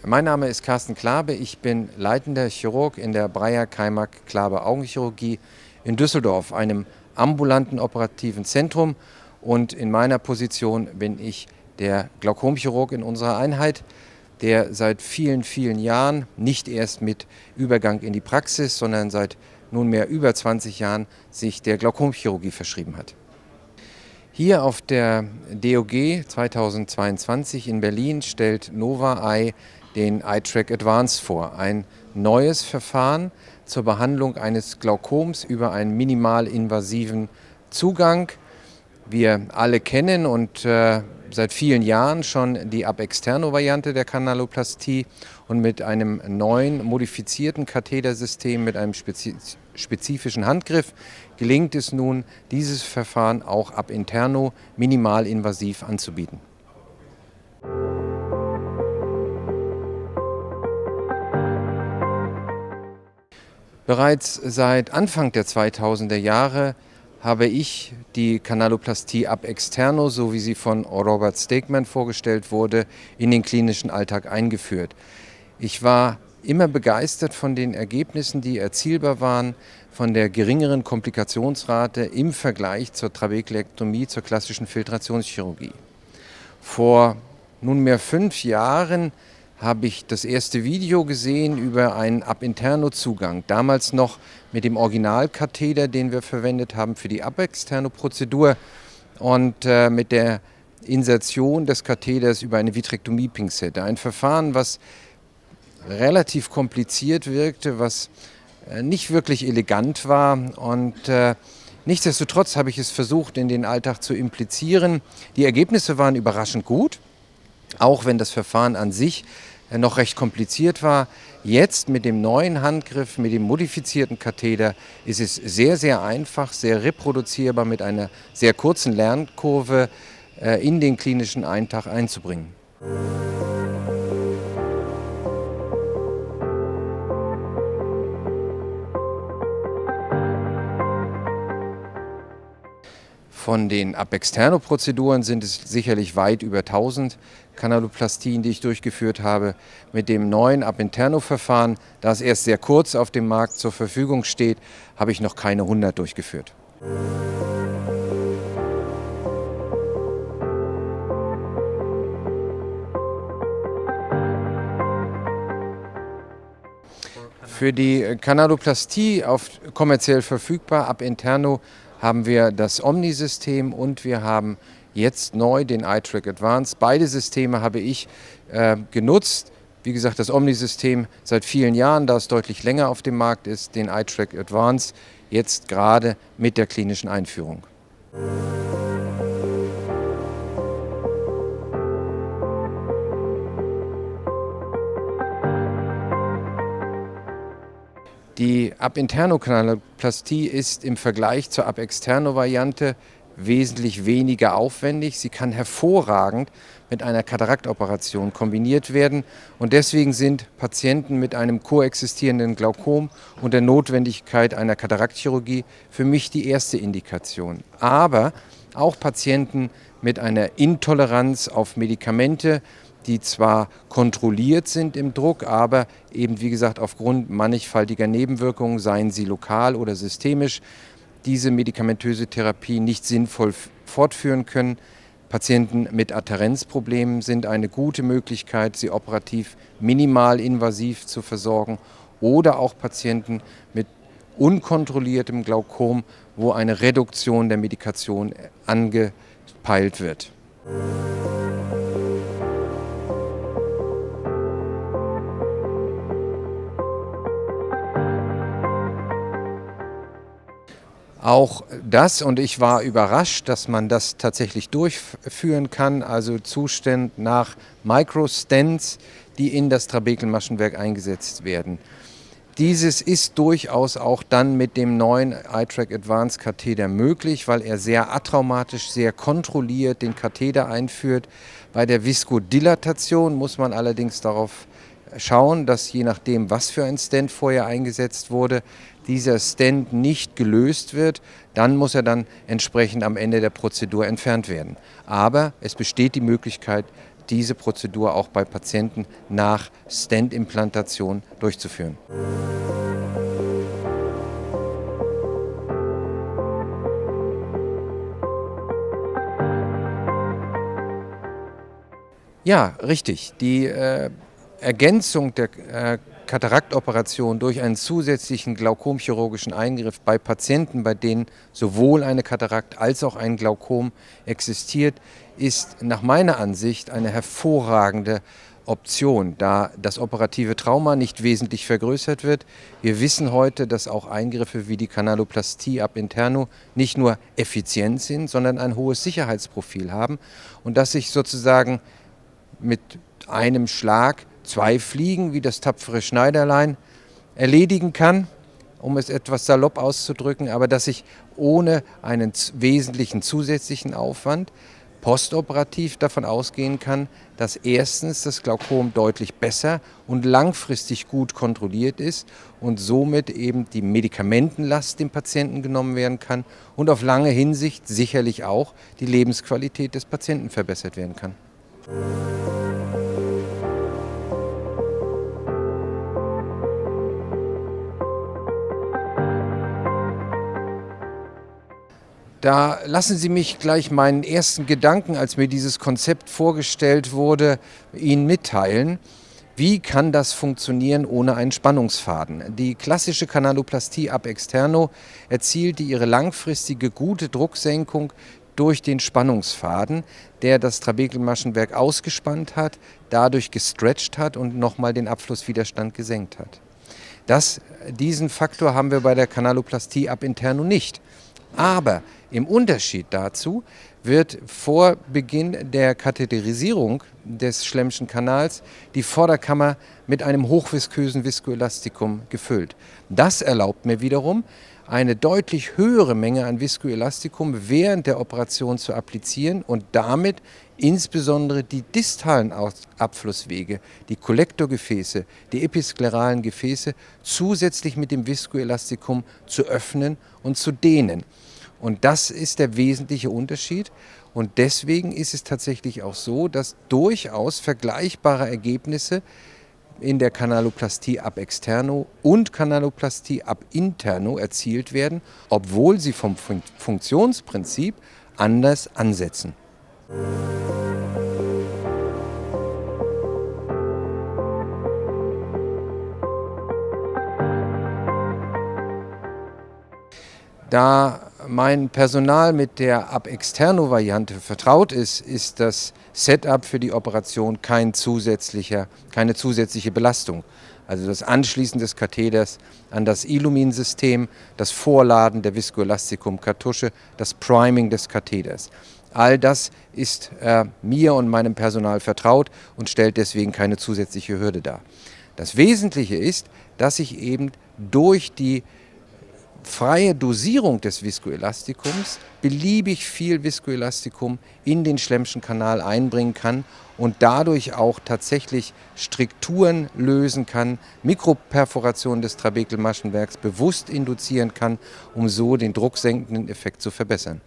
Mein Name ist Carsten Klabe, ich bin leitender Chirurg in der Breyer-Kaimak-Klabe-Augenchirurgie in Düsseldorf, einem ambulanten operativen Zentrum, und in meiner Position bin ich der Glaukomchirurg in unserer Einheit, der seit vielen, vielen Jahren, nicht erst mit Übergang in die Praxis, sondern seit nunmehr über 20 Jahren sich der Glaukomchirurgie verschrieben hat. Hier auf der DOG 2022 in Berlin stellt Nova Eye den iTrack Advance vor, ein neues Verfahren zur Behandlung eines Glaukoms über einen minimalinvasiven Zugang. Wir alle kennen und seit vielen Jahren schon die ab externo Variante der Kanaloplastie, und mit einem neuen modifizierten Kathetersystem mit einem spezifischen Handgriff gelingt es nun, dieses Verfahren auch ab interno minimalinvasiv anzubieten. Bereits seit Anfang der 2000er Jahre habe ich die Kanaloplastie ab externo, so wie sie von Robert Stegman vorgestellt wurde, in den klinischen Alltag eingeführt. Ich war immer begeistert von den Ergebnissen, die erzielbar waren, von der geringeren Komplikationsrate im Vergleich zur Trabekelektomie, zur klassischen Filtrationschirurgie. Vor nunmehr 5 Jahren habe ich das erste Video gesehen über einen Ab-interno-Zugang, damals noch mit dem Originalkatheter, den wir verwendet haben für die Ab-externo-Prozedur, und mit der Insertion des Katheters über eine Vitrektomie-Pinzette. Ein Verfahren, was relativ kompliziert wirkte, was nicht wirklich elegant war, und nichtsdestotrotz habe ich es versucht, in den Alltag zu implizieren. Die Ergebnisse waren überraschend gut, auch wenn das Verfahren an sich noch recht kompliziert war. Jetzt mit dem neuen Handgriff, mit dem modifizierten Katheter, ist es sehr, sehr einfach, sehr reproduzierbar mit einer sehr kurzen Lernkurve in den klinischen Alltag einzubringen. Von den Ab-externo-Prozeduren sind es sicherlich weit über 1000 Kanaloplastien, die ich durchgeführt habe. Mit dem neuen Ab-interno-Verfahren, das erst sehr kurz auf dem Markt zur Verfügung steht, habe ich noch keine 100 durchgeführt. Für die Kanaloplastie kommerziell verfügbar ab interno haben wir das Omni-System und wir haben jetzt neu den iTrack Advance. Beide Systeme habe ich genutzt. Wie gesagt, das Omni-System seit vielen Jahren, da es deutlich länger auf dem Markt ist, den iTrack Advance jetzt gerade mit der klinischen Einführung. Die Ab-interno-Kanaloplastie ist im Vergleich zur Ab-externo-Variante wesentlich weniger aufwendig. Sie kann hervorragend mit einer Kataraktoperation kombiniert werden, und deswegen sind Patienten mit einem koexistierenden Glaukom und der Notwendigkeit einer Kataraktchirurgie für mich die erste Indikation. Aber auch Patienten mit einer Intoleranz auf Medikamente, die zwar kontrolliert sind im Druck, aber eben, wie gesagt, aufgrund mannigfaltiger Nebenwirkungen, seien sie lokal oder systemisch, diese medikamentöse Therapie nicht sinnvoll fortführen können. Patienten mit Adhärenzproblemen sind eine gute Möglichkeit, sie operativ minimalinvasiv zu versorgen, oder auch Patienten mit unkontrolliertem Glaukom, wo eine Reduktion der Medikation angepeilt wird. Auch das, und ich war überrascht, dass man das tatsächlich durchführen kann, also Zustand nach Microstents, die in das Trabekelmaschenwerk eingesetzt werden. Dieses ist durchaus auch dann mit dem neuen iTrack Advance Katheter möglich, weil er sehr atraumatisch, sehr kontrolliert den Katheter einführt. Bei der Viskodilatation muss man allerdings darauf schauen, dass je nachdem, was für ein Stent vorher eingesetzt wurde, dieser Stent nicht gelöst wird. Dann muss er dann entsprechend am Ende der Prozedur entfernt werden. Aber es besteht die Möglichkeit, diese Prozedur auch bei Patienten nach Stent-Implantation durchzuführen. Ja, richtig. Die Ergänzung der Kataraktoperation durch einen zusätzlichen glaukomchirurgischen Eingriff bei Patienten, bei denen sowohl eine Katarakt als auch ein Glaukom existiert, ist nach meiner Ansicht eine hervorragende Option, da das operative Trauma nicht wesentlich vergrößert wird. Wir wissen heute, dass auch Eingriffe wie die Kanaloplastie ab interno nicht nur effizient sind, sondern ein hohes Sicherheitsprofil haben und dass sich sozusagen mit einem Schlag 2 Fliegen, wie das tapfere Schneiderlein, erledigen kann, um es etwas salopp auszudrücken, aber dass ich ohne einen wesentlichen zusätzlichen Aufwand postoperativ davon ausgehen kann, dass erstens das Glaukom deutlich besser und langfristig gut kontrolliert ist und somit eben die Medikamentenlast dem Patienten genommen werden kann und auf lange Hinsicht sicherlich auch die Lebensqualität des Patienten verbessert werden kann. Da lassen Sie mich gleich meinen ersten Gedanken, als mir dieses Konzept vorgestellt wurde, Ihnen mitteilen. Wie kann das funktionieren ohne einen Spannungsfaden? Die klassische Kanaloplastie ab externo erzielte ihre langfristige gute Drucksenkung durch den Spannungsfaden, der das Trabekelmaschenwerk ausgespannt hat, dadurch gestretcht hat und nochmal den Abflusswiderstand gesenkt hat. Diesen Faktor haben wir bei der Kanaloplastie ab interno nicht. Aber im Unterschied dazu wird vor Beginn der Katheterisierung des Schlemmschen Kanals die Vorderkammer mit einem hochviskösen Viskoelastikum gefüllt. Das erlaubt mir wiederum, eine deutlich höhere Menge an Viskoelastikum während der Operation zu applizieren und damit insbesondere die distalen Abflusswege, die Kollektorgefäße, die episkleralen Gefäße zusätzlich mit dem Viskoelastikum zu öffnen und zu dehnen. Und das ist der wesentliche Unterschied. Und deswegen ist es tatsächlich auch so, dass durchaus vergleichbare Ergebnisse in der Kanaloplastie ab externo und Kanaloplastie ab interno erzielt werden, obwohl sie vom Funktionsprinzip anders ansetzen. Da mein Personal mit der ab externo Variante vertraut ist, ist das Setup für die Operation keine zusätzliche Belastung. Also das Anschließen des Katheters an das Illumin-System, das Vorladen der Viskoelastikum-Kartusche, das Priming des Katheters. All das ist mir und meinem Personal vertraut und stellt deswegen keine zusätzliche Hürde dar. Das Wesentliche ist, dass ich eben durch die freie Dosierung des Viskoelastikums beliebig viel Viskoelastikum in den Schlemmschen Kanal einbringen kann und dadurch auch tatsächlich Strikturen lösen kann, Mikroperforationen des Trabekelmaschenwerks bewusst induzieren kann, um so den drucksenkenden Effekt zu verbessern.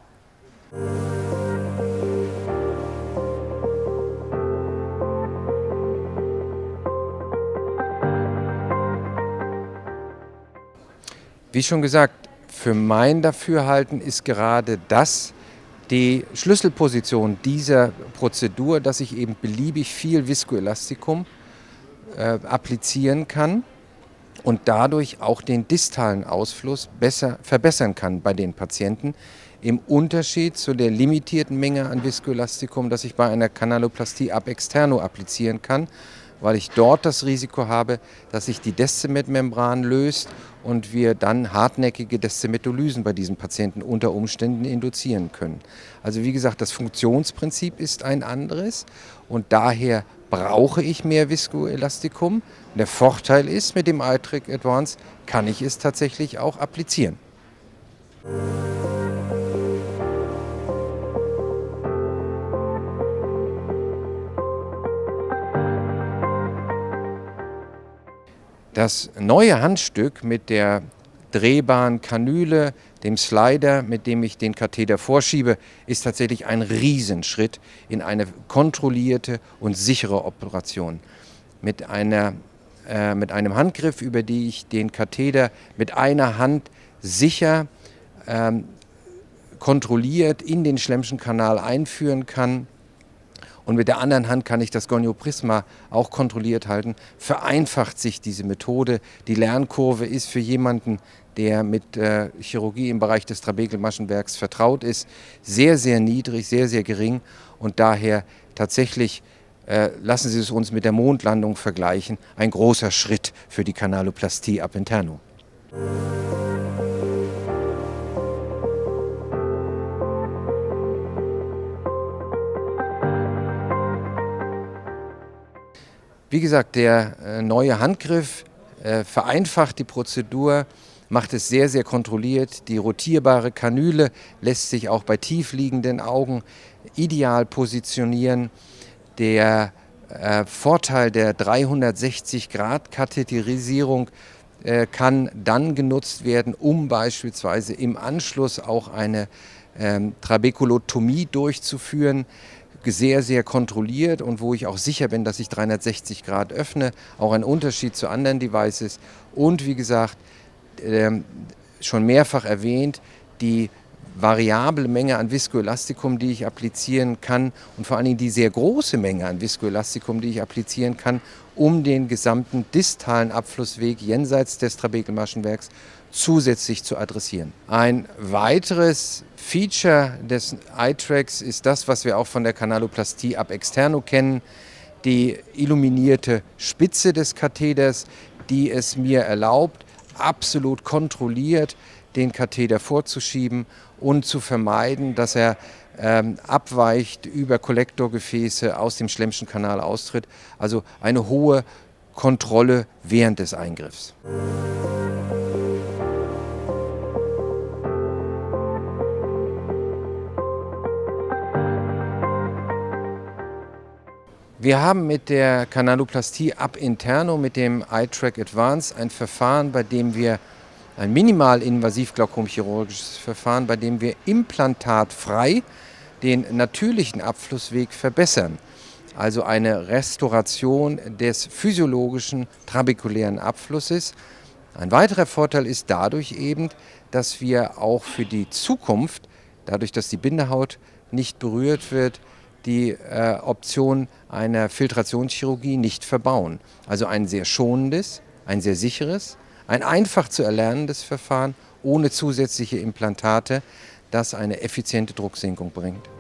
Wie schon gesagt, für mein Dafürhalten ist gerade das die Schlüsselposition dieser Prozedur, dass ich eben beliebig viel Viskoelastikum applizieren kann und dadurch auch den distalen Ausfluss besser verbessern kann bei den Patienten. Im Unterschied zu der limitierten Menge an Viskoelastikum, das ich bei einer Kanaloplastie ab externo applizieren kann, weil ich dort das Risiko habe, dass sich die Descemet-Membran löst und wir dann hartnäckige Descemetolysen bei diesen Patienten unter Umständen induzieren können. Also wie gesagt, das Funktionsprinzip ist ein anderes und daher brauche ich mehr Viskoelastikum. Der Vorteil ist, mit dem iTrack Advance kann ich es tatsächlich auch applizieren. Das neue Handstück mit der drehbaren Kanüle, dem Slider, mit dem ich den Katheter vorschiebe, ist tatsächlich ein Riesenschritt in eine kontrollierte und sichere Operation. Mit einem Handgriff, über die ich den Katheter mit einer Hand sicher kontrolliert in den Schlemm'schen Kanal einführen kann. Und mit der anderen Hand kann ich das Gonioprisma auch kontrolliert halten. Vereinfacht sich diese Methode. Die Lernkurve ist für jemanden, der mit Chirurgie im Bereich des Trabekelmaschenwerks vertraut ist, sehr, sehr niedrig, sehr, sehr gering. Und daher tatsächlich, lassen Sie es uns mit der Mondlandung vergleichen, ein großer Schritt für die Kanaloplastie ab interno. Wie gesagt, der neue Handgriff vereinfacht die Prozedur, macht es sehr, sehr kontrolliert. Die rotierbare Kanüle lässt sich auch bei tiefliegenden Augen ideal positionieren. Der Vorteil der 360-Grad-Katheterisierung kann dann genutzt werden, um beispielsweise im Anschluss auch eine Trabekulotomie durchzuführen. Sehr, sehr kontrolliert und wo ich auch sicher bin, dass ich 360 Grad öffne. Auch ein Unterschied zu anderen Devices. Und wie gesagt, schon mehrfach erwähnt, die variable Menge an Viskoelastikum, die ich applizieren kann und vor allen Dingen die sehr große Menge an Viskoelastikum, die ich applizieren kann, um den gesamten distalen Abflussweg jenseits des Trabekelmaschenwerks zusätzlich zu adressieren. Ein weiteres Feature des iTrax ist das, was wir auch von der Kanaloplastie ab externo kennen, die illuminierte Spitze des Katheters, die es mir erlaubt, absolut kontrolliert den Katheter vorzuschieben und zu vermeiden, dass er abweicht, über Kollektorgefäße aus dem Schlemm'schen Kanal austritt. Also eine hohe Kontrolle während des Eingriffs. Wir haben mit der Kanaloplastie ab interno, mit dem iTrack Advance, ein Verfahren, bei dem wir ein minimal-invasiv-glaukomchirurgisches Verfahren, bei dem wir implantatfrei den natürlichen Abflussweg verbessern. Also eine Restauration des physiologischen trabekulären Abflusses. Ein weiterer Vorteil ist dadurch eben, dass wir auch für die Zukunft, dadurch, dass die Bindehaut nicht berührt wird, die Option einer Filtrationschirurgie nicht verbauen. Also ein sehr schonendes, ein sehr sicheres, ein einfach zu erlernendes Verfahren ohne zusätzliche Implantate, das eine effiziente Drucksenkung bringt.